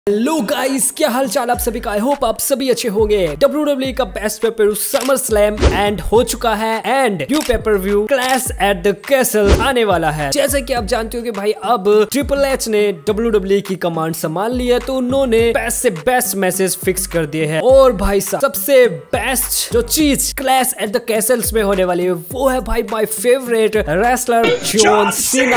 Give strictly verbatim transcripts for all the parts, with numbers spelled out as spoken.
Hello guys, क्या हाल चाल आप सभी का। आई होप आप सभी अच्छे होंगे। डब्ल्यू डब्ल्यू ई का best paper SummerSlam end हो चुका है and new pay-per-view clash at the castle आने वाला है। जैसे कि आप जानते हो कि भाई अब ट्रिपल एच ने डब्ल्यू डब्ल्यू ई की कमांड संभाल ली है, तो उन्होंने बेस्ट से बेस्ट मैसेज फिक्स कर दिए हैं। और भाई साहब सबसे बेस्ट जो चीज क्लैश एट द कैसल्स में होने वाली है वो है भाई my favourite wrestler John Cena.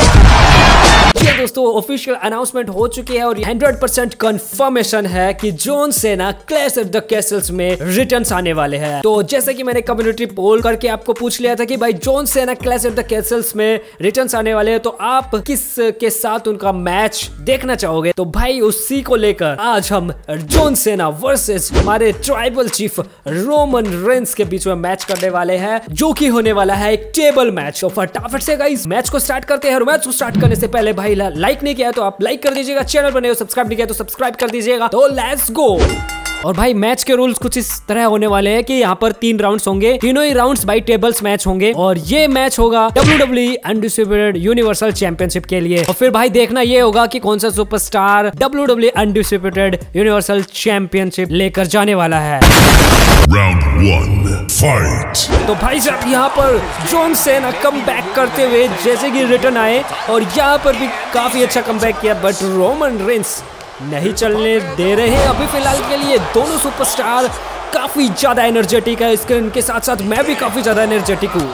ये दोस्तों ऑफिशियल अनाउंसमेंट हो चुकी है और हंड्रेड परसेंट कंफर्मेशन है कि John Cena clash at the castles में रिटर्न्स आने वाले हैं। तो जैसे कि मैंने कम्युनिटी पोल करके आपको पूछ लिया था कि भाई John Cena clash at the castles में रिटर्न्स आने वाले हैं, तो आप किस के साथ उनका मैच देखना चाहोगे। तो भाई उसी को लेकर आज हम जॉन सेना वर्सेस हमारे ट्राइबल चीफ रोमन रेंस के बीच में मैच करने वाले हैं, जो कि होने वाला है एक टेबल मैच। तो फटाफट से गाइस मैच को स्टार्ट करते हैं। और मैच को स्टार्ट करने से पहले भाई लाइक नहीं किया तो आप लाइक कर दीजिएगा, चैनल पर नए हो सब्सक्राइब नहीं किया तो सब्सक्राइब कर दीजिएगा। तो लेट्स गो। और भाई मैच के रूल्स कुछ इस तरह होने वाले हैं कि यहाँ पर तीन राउंड्स होंगे, तीनों ही राउंड्स बाई टेबल्स मैच होंगे और ये मैच होगा W W E undisputed universal championship के लिए। और फिर भाई देखना ये होगा कि कौन सा superstar W W E undisputed universal championship लेकर जाने वाला है। Round one fight. तो भाई साहब यहाँ पर जॉन सेना कम बैक करते हुए जैसे कि रिटर्न आए और यहाँ पर भी काफी अच्छा कम बैक किया, बट रोमन रेंस नहीं चलने दे रहे हैं अभी फिलहाल के लिए। दोनों सुपरस्टार काफी ज्यादा एनर्जेटिक है, इसके इनके साथ साथ मैं भी काफी ज्यादा एनर्जेटिक हूँ।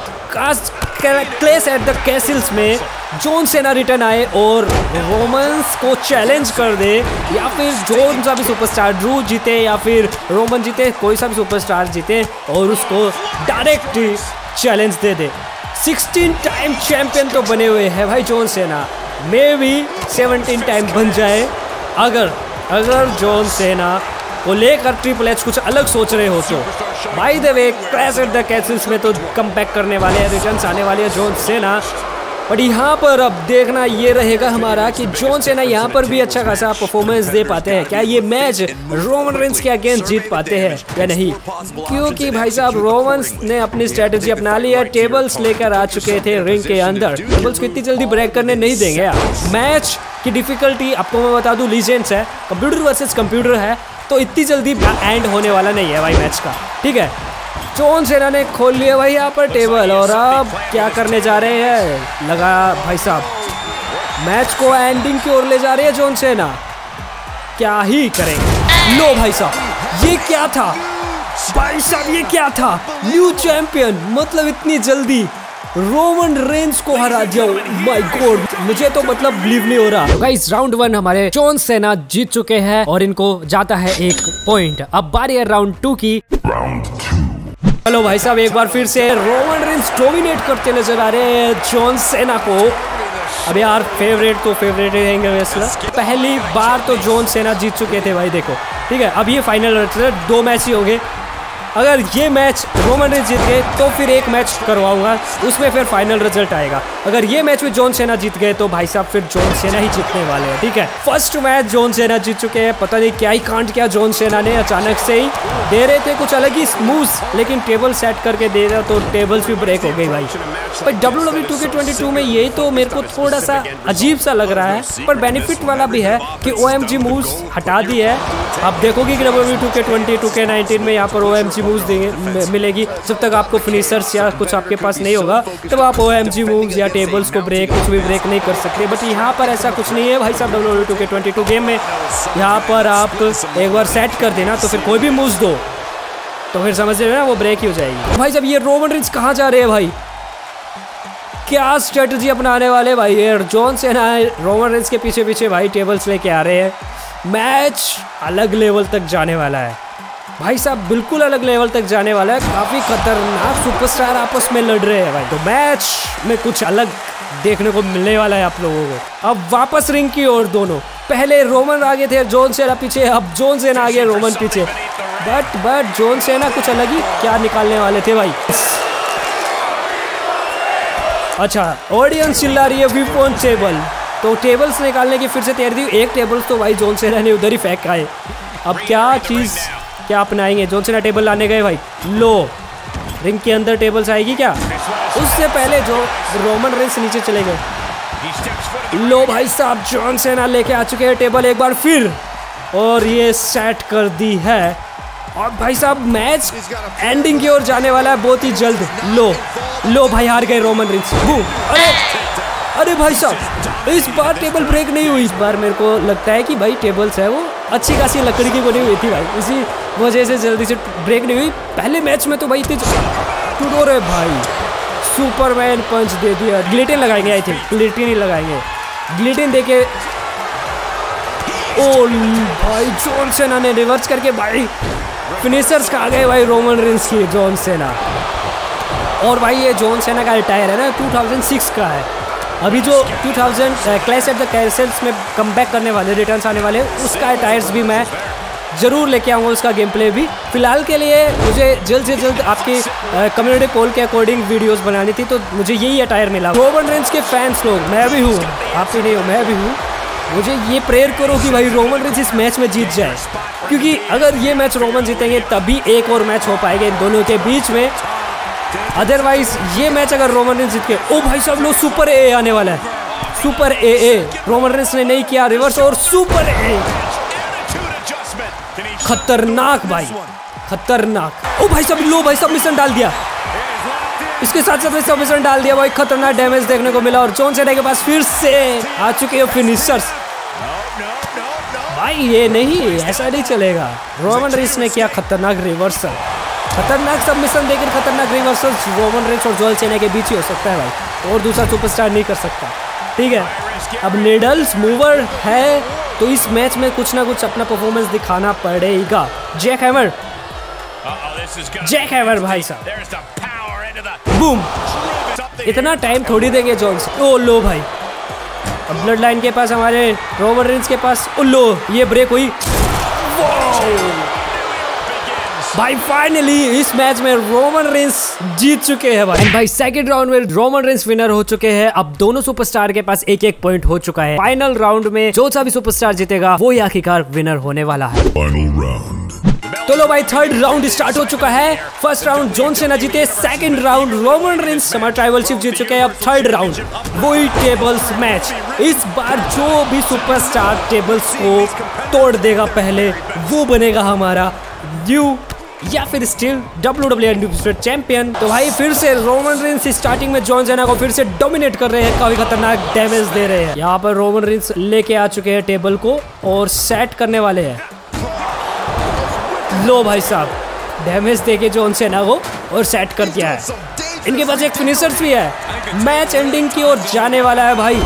क्लैश एट द कैसल्स में जॉन सेना रिटर्न आए और रोमन्स को चैलेंज कर दे, या फिर जॉन सा भी सुपरस्टार ड्रू जीते या फिर रोमन जीते, कोई सा भी सुपरस्टार जीते और उसको डायरेक्ट चैलेंज दे दे। सिक्सटीन टाइम चैंपियन तो बने हुए हैं भाई जॉन सेना, मे भी सेवनटीन टाइम बन जाए अगर अगर जॉन सेना को लेकर ट्रिपल एच कुछ अलग सोच रहे हो तो। By the way clash at the castles में तो कम बैक करने वाले हैं, रिटर्न्स आने वाले हैं जॉन सेना। बट यहाँ पर अब देखना ये रहेगा हमारा कि जॉन सेना यहाँ पर भी अच्छा खासा परफॉर्मेंस दे पाते हैं, क्या ये मैच रोमन रेंस के अगेंस्ट जीत पाते हैं या नहीं। क्योंकि भाई साहब रोमन्स ने अपनी स्ट्रेटेजी अपना ली है, टेबल्स लेकर आ चुके थे रिंग के अंदर, टेबल्स को इतनी जल्दी ब्रेक करने नहीं देंगे यार। मैच की डिफिकल्टी आपको मैं बता दूं लीजेंड्स है, कंप्यूटर वर्सेस कंप्यूटर है, तो इतनी जल्दी एंड होने वाला नहीं है भाई मैच का, ठीक है। जॉन सेना ने खोल लिया भाई यहाँ पर टेबल और अब क्या करने जा रहे हैं, लगा भाई साहब मैच को एंडिंग की ओर ले जा रहे हैं जॉन सेना, क्या ही करेंगे। लो भाई साहब ये क्या था भाई साहब, ये क्या था, न्यू चैंपियन, मतलब इतनी जल्दी रोमन रेंस को हरा दिया। माय गॉड, मुझे तो मतलब बिलीव नहीं हो रहा। तो गाइस राउंड वन हमारे जॉन सेना जीत चुके हैं और इनको जाता है एक पॉइंट। अब बारी है राउंड टू की। Round two. हेलो भाई साहब एक बार फिर से रोमन रेंस डोमिनेट करते नजर आ रहे हैं जॉन सेना को। अब यार फेवरेट तो फेवरेट रहेंगे रेसलर, पहली बार तो जॉन सेना जीत चुके थे भाई, देखो ठीक है। अब ये फाइनल दो मैच ही हो गए, अगर ये मैच रोमन रेंस जीत गए तो फिर एक मैच करवाऊंगा, उसमें फिर फाइनल रिजल्ट आएगा। अगर ये मैच में जॉन सेना जीत गए तो भाई साहब फिर जॉन सेना ही जीतने वाले हैं, ठीक है। फर्स्ट मैच जॉन सेना जीत चुके हैं, पता नहीं क्या ही कांड किया जॉन सेना ने, अचानक से ही दे रहे थे कुछ अलग ही स्मूथ, लेकिन टेबल सेट करके दे रहा तो टेबल्स भी ब्रेक हो गई भाई। पर W W E two K twenty two में यही तो मेरे को थोड़ा सा अजीब सा लग रहा है, पर बेनिफिट वाला भी है कि ओ एम जी मूव्स हटा दी है। आप देखोगे कि W W E two K twenty two के नाइनटीन में यहाँ पर ओ एम जी मूव्स देंगे मिलेगी। जब तक आपको फिनिशर्स या कुछ आपके पास नहीं होगा तब आप ओ एम जी मूव्स या टेबल्स को ब्रेक कुछ भी ब्रेक नहीं कर सकते, बट यहाँ पर ऐसा कुछ नहीं है भाई साहब। W W E two K twenty two game में यहाँ पर आप एक बार सेट कर देना तो फिर कोई भी मूव्स दो तो फिर समझ रहे हो ना वो ब्रेक ही हो जाएगी। भाई जब ये रोमन रेंस कहाँ जा रहे हैं भाई, क्या स्ट्रेटजी अपनाने वाले भाई, ये जॉन सेना रोमन रेंस के पीछे पीछे भाई टेबल्स लेके आ रहे हैं। मैच अलग लेवल तक जाने वाला है भाई साहब, बिल्कुल अलग लेवल तक जाने वाला है, काफी खतरनाक सुपरस्टार आपस में लड़ रहे हैं भाई। तो मैच में कुछ अलग देखने को मिलने वाला है आप लोगों को। अब वापस रिंग की ओर दोनों, पहले रोमन आगे थे जॉन सेना पीछे, अब जॉन सेना आगे रोमन पीछे, बट बट जॉन सेना कुछ अलग ही क्या निकालने वाले थे भाई। अच्छा ऑडियंस चिल्ला रही है वीपॉन टेबल, तो टेबल्स निकालने की फिर से तैयारी थी। एक टेबल्स तो भाई जॉन सेना ने उधर ही फेंक आए, अब क्या चीज क्या अपनाएंगे। जॉन सेना टेबल लाने गए भाई, लो रिंग के अंदर टेबल्स आएगी क्या, उससे पहले जो रोमन रेंस नीचे चले गए। लो भाई साहब जॉन सेना लेके आ चुके हैं टेबल एक बार फिर, और ये सेट कर दी है। और भाई साहब मैच एंडिंग की ओर जाने वाला है बहुत ही जल्द। लो लो भाई हार गए रोमन रेंस। बूम। अरे अरे भाई साहब इस बार टेबल ब्रेक नहीं हुई। इस बार मेरे को लगता है कि भाई टेबल्स है वो अच्छी खासी लकड़ी की बनी हुई थी भाई, इसी वजह से जल्दी से ब्रेक नहीं हुई। पहले मैच में तो भाई इतनी टूटो रे भाई, सुपरमैन पंच दे दिया। ग्लिटिन लगाएंगे आई थिंक, ग्लिटिन ही लगाएंगे। ग्लिटिन देके ओ भाई जॉन सेना ने रिवर्स करके भाई फिनिशर्स खा गए भाई रोमन रेंस की जॉन सेना। और भाई ये जॉन सेना का टायर है ना दो हज़ार छह का है। अभी जो दो हज़ार क्लैश एट द कैसल्स में कमबैक करने वाले रिटर्न्स आने वाले उसका टायर्स भी मैं जरूर लेके आऊँगा, उसका गेम प्ले भी। फिलहाल के लिए मुझे जल्द से जल्द आपकी कम्युनिटी पोल के अकॉर्डिंग वीडियोस बनानी थी, तो मुझे यही टायर मिला। रोमन रेंस के फैंस लोग, मैं भी हूँ, आप ही नहीं हो, मैं भी हूँ, मुझे ये प्रेयर करो कि भाई रोमन रेंस इस मैच में जीत जाए, क्योंकि अगर ये मैच रोमन जीतेंगे तभी एक और मैच हो पाएगा इन दोनों के बीच में। अदरवाइज ये मैच अगर रोमन रेंस जीत के, ओ भाई सब लोग सुपर ए आने वाला है। सुपर ए ए रोमन रेंस ने नहीं किया रिवर्स और सुपर ए, खतरनाक भाई, खतरनाक। ओ भाई सब लो भाई सबमिशन डाल दिया, इसके साथ साथ सबमिशन डाल दिया भाई। खतरनाक डैमेज देखने को मिला और जॉन सेना के पास फिर से आ चुके हैं फिनिशर्स। भाई ये नहीं, ऐसा नहीं चलेगा। रोमन रेंस ने किया खतरनाक रिवर्सल, खतरनाक सबमिशन देकर खतरनाक रिवर्सल रोमन रेंस और जॉन सेना के बीच ही हो सकता है भाई, और दूसरा सुपरस्टार नहीं कर सकता। ठीक है, अब नीडल्स मूवर है तो इस मैच में कुछ ना कुछ अपना परफॉर्मेंस दिखाना पड़ेगा। जैक हैमर, जैक हैमर भाई साहब, बूम। इतना टाइम थोड़ी देंगे जॉन्स। ओ लो भाई, अब ब्लड लाइन के पास, हमारे रोमन रेंस के पास, ओ लो ये ब्रेक हुई भाई। फाइनली इस मैच में रोमन रेंस जीत चुके हैं भाई। भाई सेकंड राउंड में रोमन रेंस विनर हो चुके हैं। अब दोनों सुपरस्टार के पास एक एक पॉइंट हो चुका है। फाइनल राउंड में जो सा भी सुपरस्टार जीतेगा वो ही आखिरकार विनर होने वाला है। तो लो भाई थर्ड राउंड स्टार्ट हो चुका है। फर्स्ट राउंड जॉन सेना जीते, सेकंड राउंड रोमन रेंस हमारा ट्राइबलशिप जीत चुके हैं। अब थर्ड राउंड वही टेबल्स मैच। इस बार जो भी सुपरस्टार टेबल्स को तोड़ देगा पहले वो बनेगा हमारा न्यू या फिर still W W undisputed champion. तो भाई फिर से रोमन रेंस स्टार्टिंग में जॉन सेना को फिर से डोमिनेट कर रहे हैं, काफी खतरनाक डैमेज दे रहे हैं। यहाँ पर रोमन रेंस लेके आ चुके हैं टेबल को और सेट करने वाले हैं। लो भाई साहब डैमेज देके जॉन सेना को और सेट कर दिया है। इनके पास एक फिनिशर्स भी है। मैच एंडिंग की ओर जाने वाला है भाई।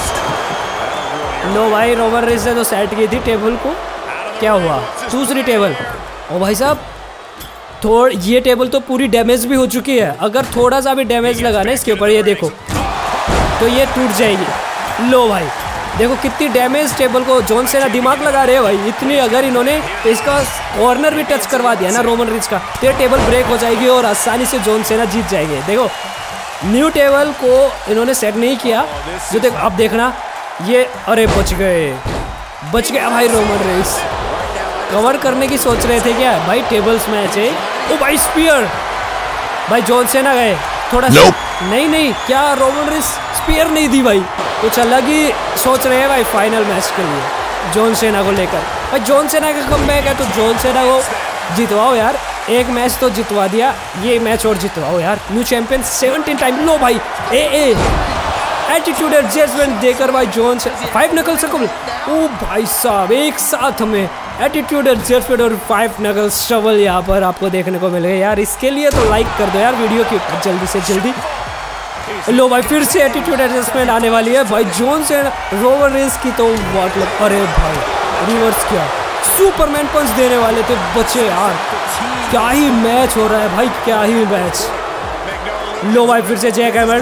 लो भाई रोमन रेंस ने तो सेट की थी टेबल को, क्या हुआ दूसरी टेबल। ओ भाई साहब थोड़ ये टेबल तो पूरी डैमेज भी हो चुकी है। अगर थोड़ा सा भी डैमेज लगा ना इसके ऊपर, ये देखो तो ये टूट जाएगी। लो भाई देखो कितनी डैमेज टेबल को जॉन सेना दिमाग लगा रहे हैं भाई। इतनी अगर इन्होंने इसका कॉर्नर भी टच करवा दिया ना रोमन रेंस का, तो ये टेबल ब्रेक हो जाएगी और आसानी से जॉन सेना जीत जाएंगे। देखो न्यू टेबल को इन्होंने सेट नहीं किया, जो देखो अब देखना ये, अरे बच गए, बच गया भाई रोमन रेंस। कवर करने की सोच रहे थे क्या भाई, टेबल्स मैच है। ओ भाई स्पीयर, भाई जॉन सेना गए थोड़ा nope. नहीं नहीं क्या रोमन रेंस स्पीयर नहीं दी भाई, कुछ अलग ही सोच रहे हैं भाई फाइनल मैच के लिए जॉन सेना को लेकर। भाई जॉन सेना का कमबैक है तो जॉन सेना को जितवाओ यार, एक मैच तो जितवा दिया, ये मैच और जितवाओ यार। New champion seventeen time. लो भाई ए ए एटीट्यूड एडजस्टमेंट देकर भाई जॉन से फाइव नकल सर्कल। ओ भाई साहब एक साथ में एटीट्यूड एडजस्टमेंट और फाइव नकल शवल यहाँ पर आपको देखने को मिलेगा यार। इसके लिए तो लाइक कर दो यार वीडियो के ऊपर जल्दी से जल्दी। लो भाई फिर से एटीट्यूड एडजस्टमेंट आने वाली है भाई जॉन से रोमन रेंस की, तो मतलब अरे भाई रिवर्स किया, सुपरमैन पंच देने वाले थे बच्चे यार। क्या ही मैच हो रहा है भाई, क्या ही मैच। लो भाई फिर से जैक हैमर,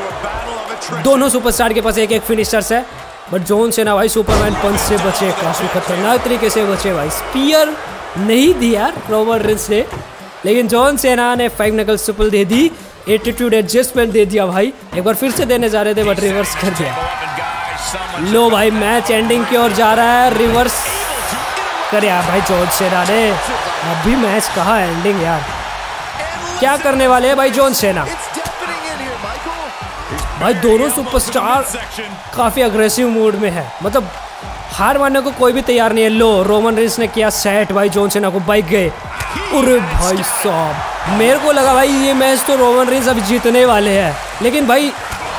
दोनों सुपरस्टार के पास एक एक फिनिशर्स है, बट जॉन सेना भाई सुपरमैन पंच से बचे, काफी खतरनाक तरीके से बचे भाई। स्पीयर नहीं दिया रोमन रेंस ने, लेकिन जॉन सेना ने फाइव नकल सुपल दे दी, एटीट्यूड एडजस्टमेंट दे दिया भाई। एक बार फिर से देने जा रहे थे बट रिवर्स कर दिया। लो भाई मैच एंडिंग की ओर जा रहा है, रिवर्स कर यार भाई जॉन सेना ने। अभी मैच कहाँ एंडिंग यार, क्या करने वाले हैं भाई जॉन सेना। भाई दोनों सुपरस्टार काफी अग्रेसिव मूड में है, मतलब हार मानने को कोई भी तैयार नहीं है। लो रोमन रेंस ने किया सेट भाई, जॉन सीना को बाइक गए। अरे भाई साहब मेरे को लगा भाई ये मैच तो रोमन रेंस अभी जीतने वाले हैं, लेकिन भाई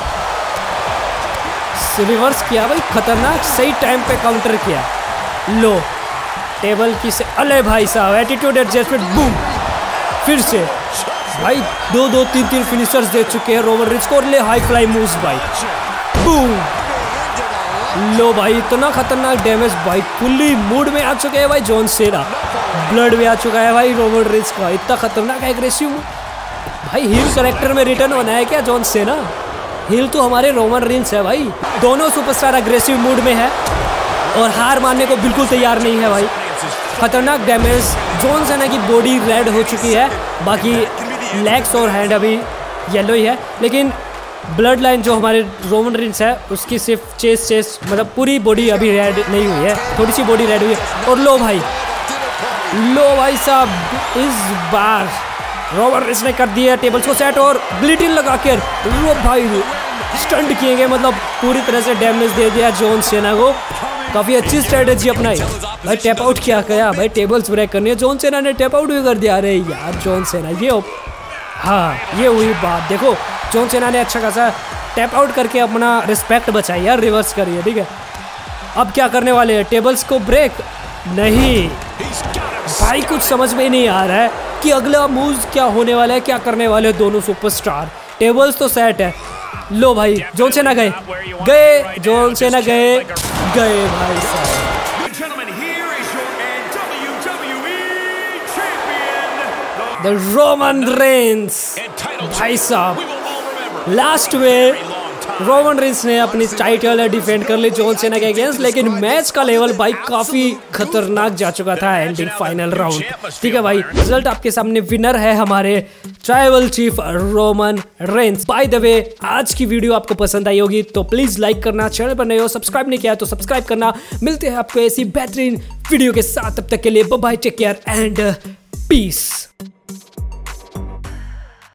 रिवर्स किया भाई, खतरनाक सही टाइम पे काउंटर किया। लो टेबल की से अले भाई साहब एटीट्यूड एडजस्टमेंट बूम, फिर से भाई दो दो तीन तीन फिनिशर्स दे चुके हैं रोमन रेंस को। ले हाई फ्लाई मूव्स भाई, बूम। लो भाई इतना खतरनाक डैमेज भाई, फुल्ली मूड में आ चुके हैं भाई जॉन सीना, ब्लड भी आ चुका है भाई रोमन रेंस का। इतना खतरनाक एग्रेसिव भाई, हील कैरेक्टर में रिटर्न होना है क्या जॉन सीना? हील तो हमारे रोमन रेंस है भाई। दोनों सुपरस्टार अग्रेसिव मूड में है और हार मानने को बिल्कुल तैयार नहीं है भाई। खतरनाक डैमेज, जॉन सीना की बॉडी रेड हो चुकी है, बाकी लेग्स और हैंड अभी येलो ही है, लेकिन ब्लड लाइन जो हमारे रोमन रेंस है उसकी सिर्फ चेस्ट चेस्ट मतलब पूरी बॉडी अभी रेड नहीं हुई है, थोड़ी सी बॉडी रेड हुई है। और लो भाई लो भाई साहब इस बार रोमन रेंस ने कर दिया टेबल्स को सेट और ग्लिटिन लगा कर लो भाई स्टंट किए गए, मतलब पूरी तरह से डैमेज दे दिया जॉन सीना को। काफ़ी अच्छी स्ट्रेटेजी अपनाई भाई, टैप आउट किया गया भाई, टेबल्स ब्रेक करनी है। जॉन सीना ने टैप आउट भी कर दिया। अरे यार जॉन सीना ये हाँ ये हुई बात, देखो जॉन सीना ने अच्छा खासा टैप आउट करके अपना रिस्पेक्ट बचाई यार, रिवर्स करिए ठीक है। अब क्या करने वाले हैं, टेबल्स को ब्रेक नहीं भाई, कुछ समझ में नहीं आ रहा है कि अगला मूव क्या होने वाला है, क्या करने वाले दोनों सुपरस्टार। टेबल्स तो सेट है। लो भाई जॉन सीना गए गए जॉन सीना गए गए भाई साहब। द रोमन रेंस भाई साहब लास्ट में रोमन रेंस ने अपनी टाइटल डिफेंड कर ली जॉन सीना के अगेंस्ट, लेकिन मैच का लेवल भाई काफी खतरनाक जा चुका था एंडिंग फाइनल राउंड। ठीक है भाई, रिजल्ट आपके सामने, विनर है हमारे tribal chief Roman Reigns. By the way आज की वीडियो आपको पसंद आई होगी तो प्लीज लाइक करना, चैनल पर नए हो सब्सक्राइब नहीं किया तो सब्सक्राइब करना। मिलते हैं आपको ऐसी बेहतरीन वीडियो के साथ, तब तक के लिए bye bye, take care and piece.